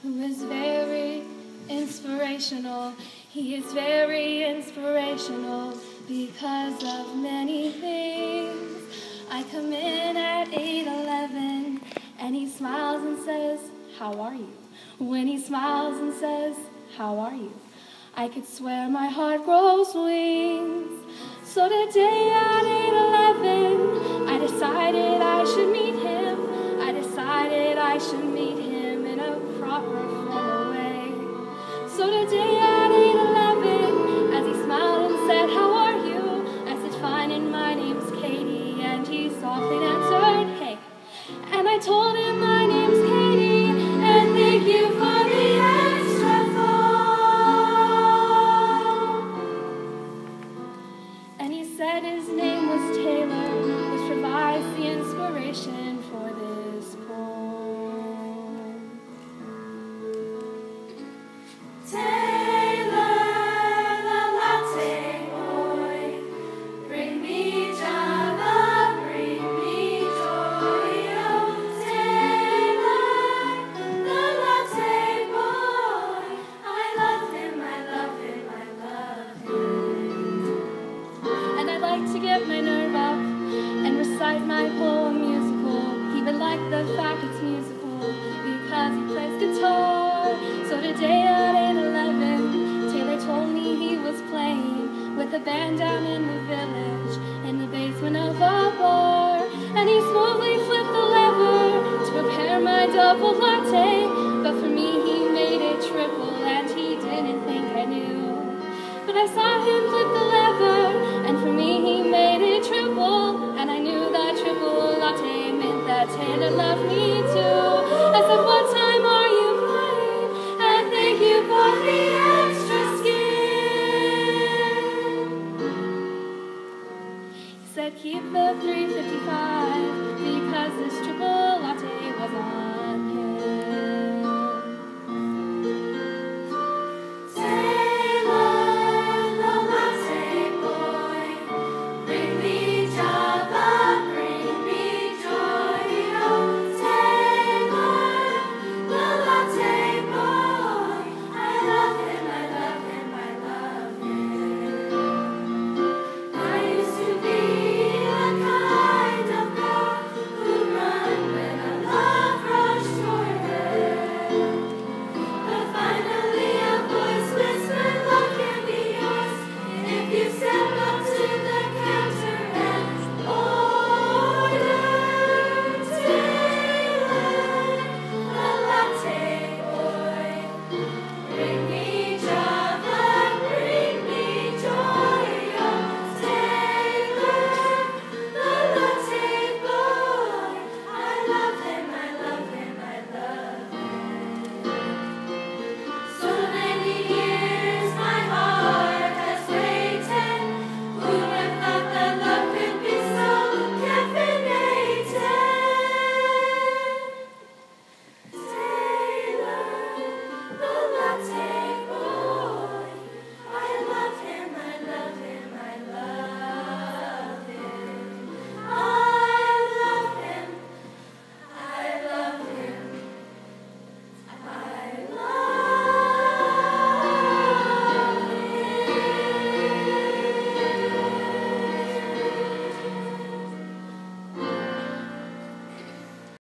who is very inspirational. He is very inspirational because of many things. I come in at 8:11 and he smiles and says, "How are you?" When he smiles and says, "How are you?" I could swear my heart grows wings. So today at 8:11, I decided I should meet him. I decided I should meet him in a proper formal way. So today at 8:11, as he smiled and said, "How are you?" I said, "Fine, and my name's Katie," and he softly answered, "Hey." And I told him my name's Katie, and thank you for the extra phone. And he said his name was Taylor, which provides the inspiration for this poem. Taylor, the latte boy, bring me Java, bring me joy. Oh, Taylor, the latte boy, I love him, I love him, I love him. And I'd like to get my nerve up and recite my poem musical. He would like the fact it's musical because he plays guitar. So today at 8:11, Taylor told me he was playing with a band down in the village in the basement of a bar. And he smoothly flipped the lever to prepare my double latte. But for me he made it triple and he didn't think I knew. But I saw him flip the lever, and for me he made it triple. And I knew that triple latte meant that Taylor loved me